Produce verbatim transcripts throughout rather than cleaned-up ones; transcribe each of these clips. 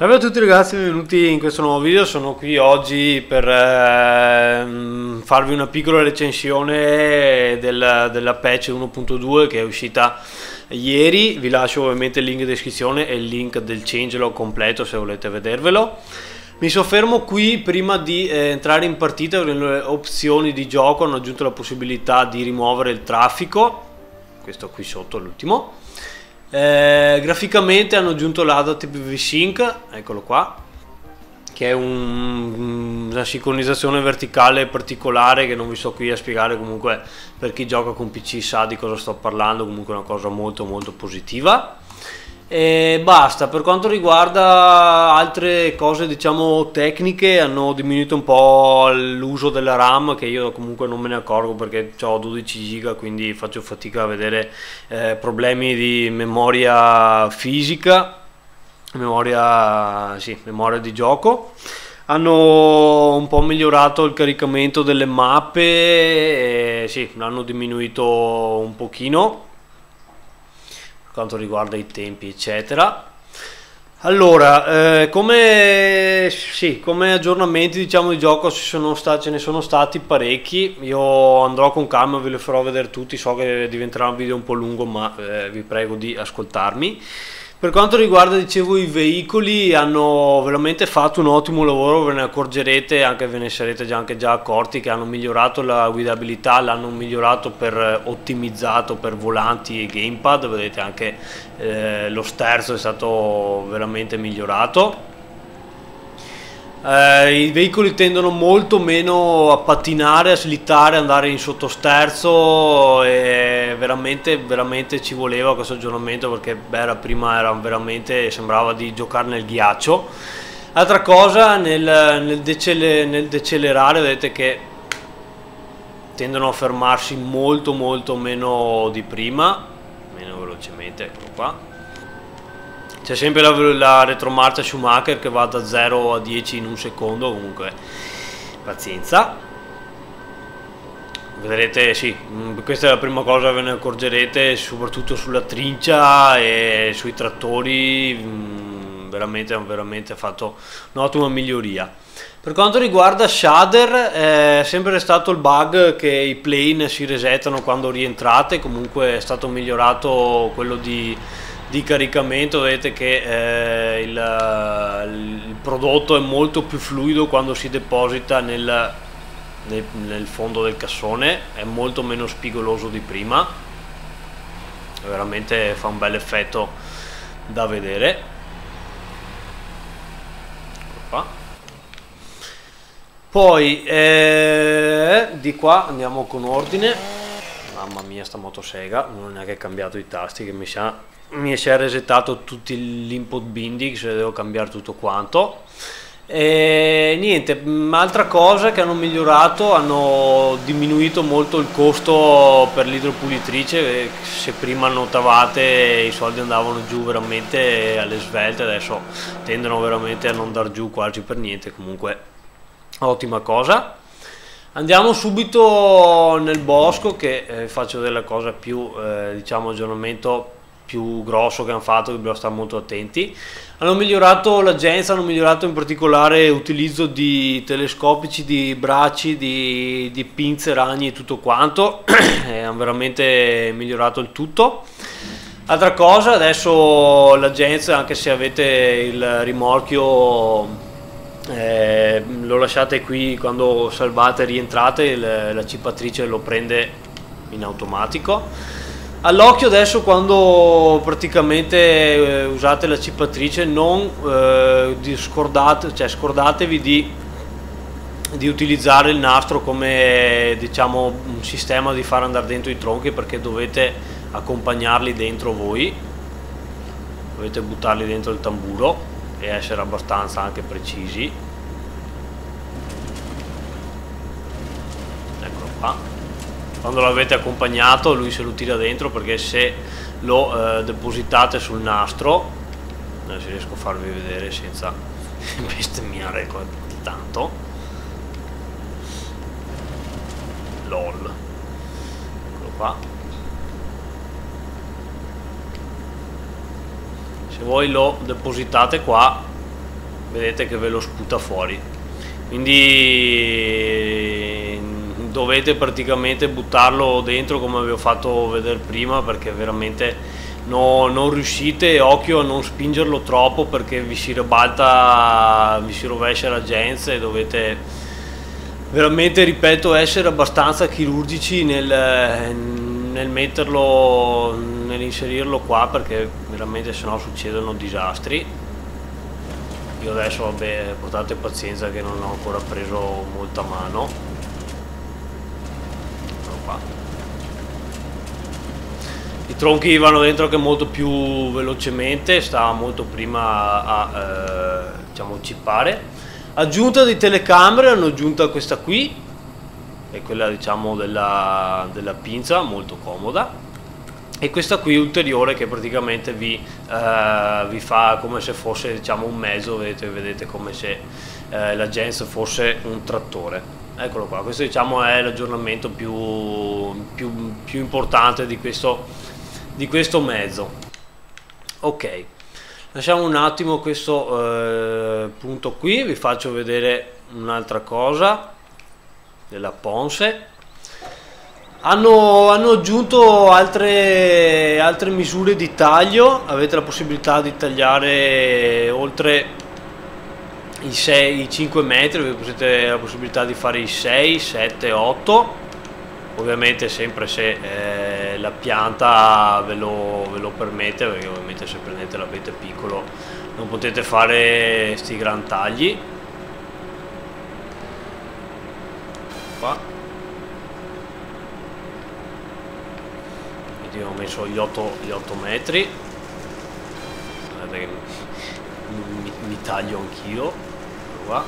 Salve a tutti ragazzi, benvenuti in questo nuovo video. Sono qui oggi per ehm, farvi una piccola recensione del, della patch uno punto due che è uscita ieri. Vi lascio ovviamente il link in descrizione e il link del changelog completo se volete vedervelo. Mi soffermo qui prima di eh, entrare in partita. Nelle opzioni di gioco hanno aggiunto la possibilità di rimuovere il traffico, questo qui sotto l'ultimo. Eh, graficamente hanno aggiunto l'Adaptive V-Sync, eccolo qua, che è un, una sincronizzazione verticale particolare che non vi sto qui a spiegare. Comunque per chi gioca con P C sa di cosa sto parlando. Comunque è una cosa molto molto positiva. E basta. Per quanto riguarda altre cose, diciamo tecniche, hanno diminuito un po' l'uso della RAM, che io comunque non me ne accorgo perché ho dodici giga, quindi faccio fatica a vedere eh, problemi di memoria fisica, memoria, sì, memoria di gioco. Hanno un po' migliorato il caricamento delle mappe, e, sì, l'hanno diminuito un pochino per quanto riguarda i tempi eccetera. Allora, eh, come, sì, come aggiornamenti diciamo di gioco ci sono stati, ce ne sono stati parecchi. Io andrò con calma, ve li farò vedere tutti. So che diventerà un video un po' lungo, ma eh, vi prego di ascoltarmi. Per quanto riguarda, dicevo, i veicoli, hanno veramente fatto un ottimo lavoro. Ve ne accorgerete, anche ve ne sarete già, anche già accorti, che hanno migliorato la guidabilità, l'hanno migliorato per ottimizzato per volanti e gamepad. Vedete anche eh, lo sterzo è stato veramente migliorato. Eh, I veicoli tendono molto meno a pattinare, a slittare, andare in sottosterzo, e veramente veramente ci voleva questo aggiornamento, perché beh, era, prima era veramente, sembrava di giocare nel ghiaccio. Altra cosa, nel, nel, decele, nel decelerare vedete che tendono a fermarsi molto molto meno di prima, meno velocemente. Eccolo qua. C'è sempre la, la retromarcia Schumacher che va da zero a dieci in un secondo. Comunque pazienza, vedrete. Sì, questa è la prima cosa che ve ne accorgerete, soprattutto sulla trincia e sui trattori. Veramente veramente ha fatto un'ottima miglioria. Per quanto riguarda shader, è sempre stato il bug che i plane si resettano quando rientrate. Comunque è stato migliorato quello di di caricamento. Vedete che eh, il, il prodotto è molto più fluido quando si deposita nel, nel, nel fondo del cassone, è molto meno spigoloso di prima, veramente fa un bel effetto da vedere. Qua. Poi eh, di qua andiamo con ordine. Mamma mia, sta motosega, non ho neanche cambiato i tasti, che mi sa mi si è resettato tutto l'input binding, se devo cambiare tutto quanto. E niente, altra cosa che hanno migliorato, hanno diminuito molto il costo per l'idropulitrice. Se prima notavate i soldi andavano giù veramente alle svelte, adesso tendono veramente a non andare giù quasi per niente. Comunque ottima cosa. Andiamo subito nel bosco, che eh, faccio della cosa più eh, diciamo aggiornamento più grosso che hanno fatto, che bisogna stare molto attenti. Hanno migliorato l'aggenza, hanno migliorato in particolare l'utilizzo di telescopici, di bracci, di, di pinze, ragni e tutto quanto. Hanno veramente migliorato il tutto. Altra cosa, adesso l'aggenza, anche se avete il rimorchio, eh, lo lasciate qui, quando salvate e rientrate la, la cipatrice lo prende in automatico. All'occhio adesso, quando praticamente eh, usate la cipatrice, non eh, di scordate, cioè scordatevi di, di utilizzare il nastro come, diciamo, un sistema di far andare dentro i tronchi, perché dovete accompagnarli dentro voi, dovete buttarli dentro il tamburo e essere abbastanza anche precisi. Eccolo qua. Quando l'avete accompagnato lui se lo tira dentro, perché se lo eh, depositate sul nastro, adesso riesco a farvi vedere senza bestemmiare tanto, lol, eccolo qua. Se voi lo depositate qua vedete che ve lo sputa fuori, quindi dovete praticamente buttarlo dentro come vi ho fatto vedere prima, perché veramente no, non riuscite, occhio a non spingerlo troppo perché vi si ribalta, vi si rovescia la gens, e dovete veramente, ripeto, essere abbastanza chirurgici nel, nel metterlo, nell'inserirlo qua, perché veramente sennò succedono disastri. Io adesso, vabbè, portate pazienza che non ho ancora preso molta mano. Eccolo qua. I tronchi vanno dentro anche molto più velocemente, sta molto prima a, eh, diciamo, cippare. Aggiunta di telecamere, hanno aggiunta questa qui, è quella, diciamo, della, della pinza, molto comoda, e questa qui ulteriore che praticamente vi, eh, vi fa come se fosse, diciamo, un mezzo, vedete, vedete come se eh, la gens fosse un trattore. Eccolo qua, questo, diciamo, è l'aggiornamento più, più, più importante di questo, di questo mezzo. Ok, lasciamo un attimo questo eh, punto qui, vi faccio vedere un'altra cosa della Ponse. Hanno, hanno aggiunto altre, altre misure di taglio, avete la possibilità di tagliare oltre i, sei, i cinque metri, avete la possibilità di fare i sei, sette, otto, ovviamente sempre se eh, la pianta ve lo, ve lo permette, perché ovviamente se prendete l'abete piccolo non potete fare sti gran tagli. Qua io ho messo gli otto, gli otto metri, guardate che mi, mi taglio anch'io qua.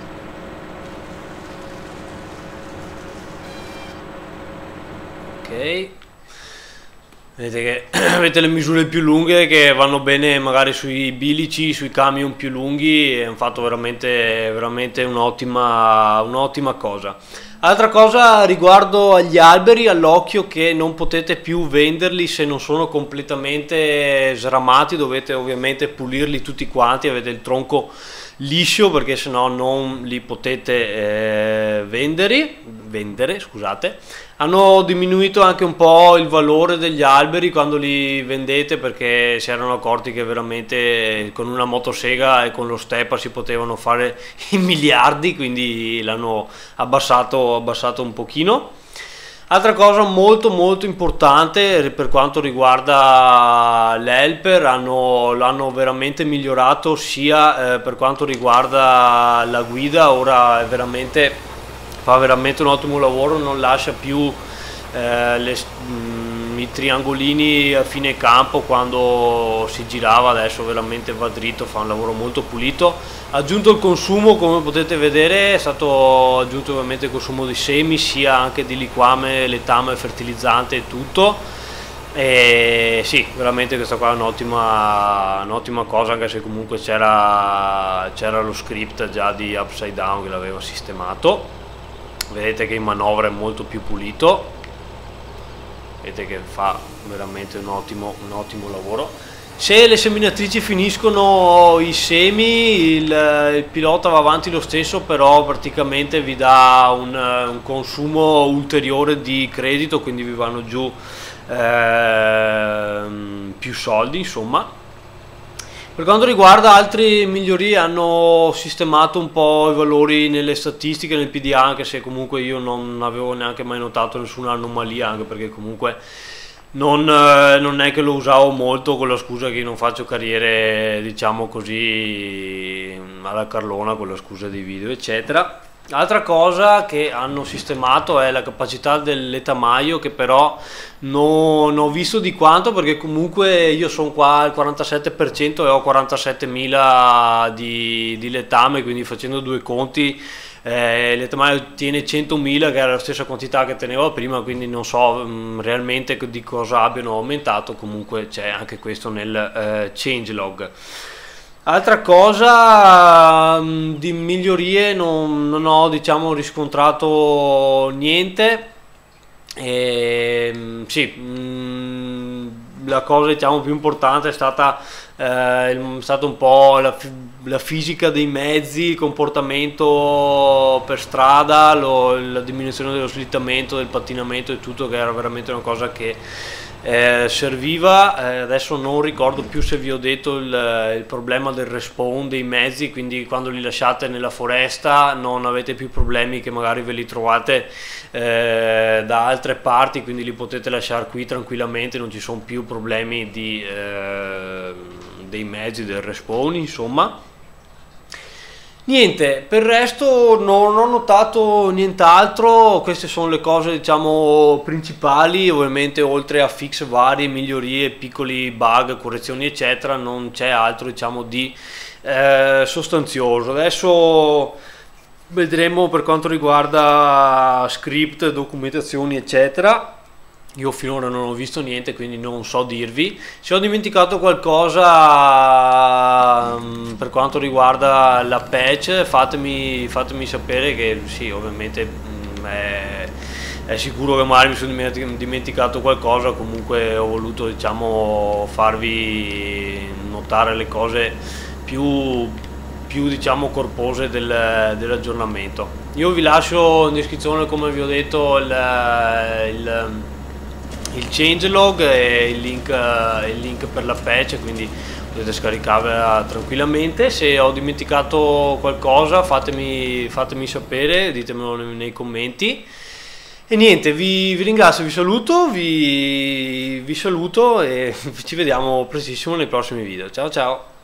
Ok, vedete che avete le misure più lunghe che vanno bene magari sui bilici, sui camion più lunghi, è un fatto veramente, veramente un'ottima un'ottima cosa. Altra cosa riguardo agli alberi, all'occhio che non potete più venderli se non sono completamente sramati, dovete ovviamente pulirli tutti quanti, avete il tronco liscio perché sennò non li potete eh, vendere, vendere, scusate. Hanno diminuito anche un po' il valore degli alberi quando li vendete, perché si erano accorti che veramente con una motosega e con lo steppa si potevano fare i miliardi, quindi l'hanno abbassato, abbassato un pochino. Altra cosa molto molto importante per quanto riguarda l'helper, l'hanno veramente migliorato sia eh, per quanto riguarda la guida, ora è veramente, fa veramente un ottimo lavoro, non lascia più eh, le, mh, i triangolini a fine campo quando si girava, adesso veramente va dritto, fa un lavoro molto pulito. Aggiunto il consumo, come potete vedere, è stato aggiunto ovviamente il consumo di semi, sia anche di liquame, letame, fertilizzante e tutto. E sì, veramente questa qua è un'ottima un'ottima cosa, anche se comunque c'era c'era lo script già di Upside Down che l'aveva sistemato. Vedete che in manovra è molto più pulito, vedete che fa veramente un ottimo, un ottimo lavoro. Se le seminatrici finiscono i semi, il, il pilota va avanti lo stesso, però praticamente vi dà un, un consumo ulteriore di credito, quindi vi vanno giù eh, più soldi, insomma. Per quanto riguarda altre migliorie, hanno sistemato un po' i valori nelle statistiche, nel P D A, anche se comunque io non avevo neanche mai notato nessuna anomalia, anche perché comunque non, non è che lo usavo molto, con la scusa che io non faccio carriere, diciamo così, alla carlona, con la scusa dei video eccetera. Altra cosa che hanno sistemato è la capacità del letamaio, che però non ho visto di quanto, perché comunque io sono qua al quarantasette per cento e ho quarantasettemila di, di letame, quindi facendo due conti eh, il letamaio tiene centomila, che era la stessa quantità che tenevo prima, quindi non so mh, realmente di cosa abbiano aumentato. Comunque c'è anche questo nel eh, changelog. Altra cosa mh, di migliorie non, non ho, diciamo, riscontrato niente. E, mh, sì, mh, la cosa, diciamo, più importante è stata eh, il, stato un po' la, la fisica dei mezzi, il comportamento per strada, lo, la diminuzione dello slittamento, del pattinamento e tutto, che era veramente una cosa che eh, serviva. Eh, adesso non ricordo più se vi ho detto il, il problema del respawn dei mezzi, quindi quando li lasciate nella foresta non avete più problemi che magari ve li trovate eh, da altre parti, quindi li potete lasciare qui tranquillamente, non ci sono più problemi di, eh, dei mezzi, del respawn, insomma. Niente, per il resto non ho notato nient'altro, queste sono le cose diciamo principali. Ovviamente oltre a fix varie, migliorie, piccoli bug, correzioni eccetera, non c'è altro diciamo di eh, sostanzioso. Adesso vedremo per quanto riguarda script, documentazioni eccetera. Io finora non ho visto niente, quindi non so dirvi. Se ho dimenticato qualcosa um, per quanto riguarda la patch, fatemi, fatemi sapere, che sì, ovviamente um, è, è sicuro che magari mi sono dimenticato qualcosa. Comunque ho voluto diciamo farvi notare le cose più, più diciamo corpose del, dell'aggiornamento. Io vi lascio in descrizione, come vi ho detto, il, il il changelog e il link, il link per la patch, quindi potete scaricarvela tranquillamente. Se ho dimenticato qualcosa fatemi, fatemi sapere, ditemelo nei, nei commenti. E niente, vi, vi ringrazio, vi saluto, vi, vi saluto e ci vediamo prestissimo nei prossimi video. Ciao ciao!